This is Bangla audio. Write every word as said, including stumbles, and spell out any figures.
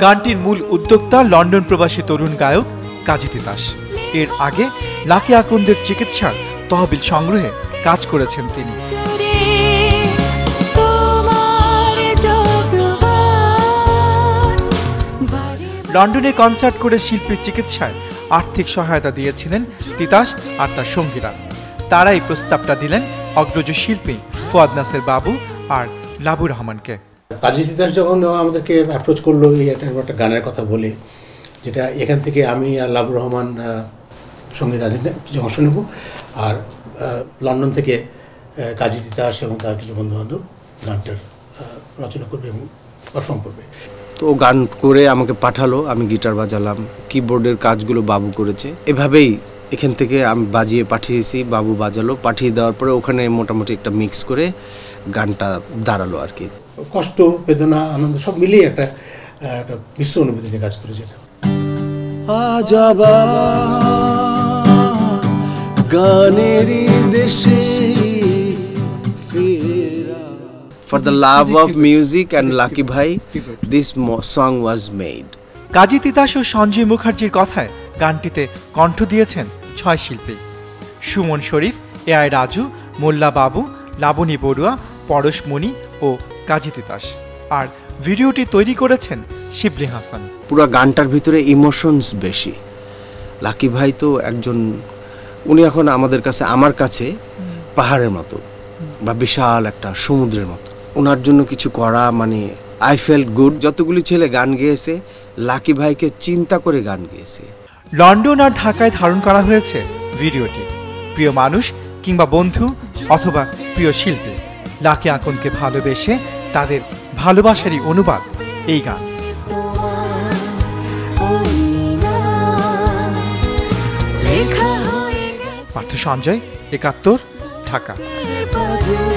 গানটির মূল উদ্যোক্তা লন্ডন প্রবাসী তরুণ গায়ক কাজী তিতাস। এর আগে লাকি আকন্দের চিকিৎসার তহবিল সংগ্রহে কাজ করেছেন তিনি। লন্ডনে কনসার্ট করে শিল্পীর চিকিৎসায় আর্থিক সহায়তা দিয়েছিলেন তিতাস আর তার সঙ্গীরা। তারাই প্রস্তাবটা দিলেন অগ্রজ শিল্পী ফুয়াদ নাসের বাবু আর লাবু রহমানকে। কাজী তিতাস যখন আমাদেরকে অ্যাপ্রোচ করলো এই একটা গানের কথা বলে, যেটা এখান থেকে আমি আর লাবু রহমান সঙ্গীতাধীন কিছু অংশ নেব, আর লন্ডন থেকে কাজী তিতাস এবং তার কিছু বন্ধুবান্ধব গানটার রচনা করবে এবং পারফর্ম করবে। তো গান করে আমাকে পাঠালো, আমি গিটার বাজালাম, কিবোর্ডের কাজগুলো বাবু করেছে। এভাবেই এখান থেকে আমি বাজিয়ে পাঠিয়েছি, বাবু বাজালো। পাঠিয়ে দেওয়ার পরে ওখানে মোটামুটি একটা মিক্স করে গানটা দাঁড়ালো আর কি। কষ্ট, বেদনা, আনন্দ সব মিলিয়ে একটা একটা মিশ্র অনুভূতি নিয়ে কাজ করেছে। গানেরই দেশে For the love of music and Lucky Bhai, this song was made. কাজী তিতাস ও সঞ্জয় মুখার্জির কথায় গানটিতে কণ্ঠ দিয়েছেন ছয় শিল্পী: সুমন শরীফ, এ আই রাজু, মোল্লা বাবু, লাবণী বড়ুয়া, পরশ মণি ও কাজী তিতাস। আর ভিডিওটি তৈরি করেছেন শিবলি হাসান। পুরো গানটার ভিতরে ইমোশনস বেশি। লাকি ভাই তো একজন, উনি এখন আমাদের কাছে, আমার কাছে পাহাড়ের মতো বা বিশাল একটা সমুদ্রের মতো। ওনার জন্য কিছু করা মানে আই ফেল্ট গুড। যতগুলি ছেলে গান গেয়েছে লাকি ভাইকে চিন্তা করে গান গেয়েছে। লন্ডন আর ঢাকায় ধারণ করা হয়েছে ভিডিওটি। প্রিয় মানুষ কিংবা বন্ধু অথবা প্রিয় শিল্পী লাকি আকনকে ভালোবেসে তাদের ভালোবাসারই অনুবাদ এই গান। পার্থ সঞ্জয়, একাত্তর, ঢাকা।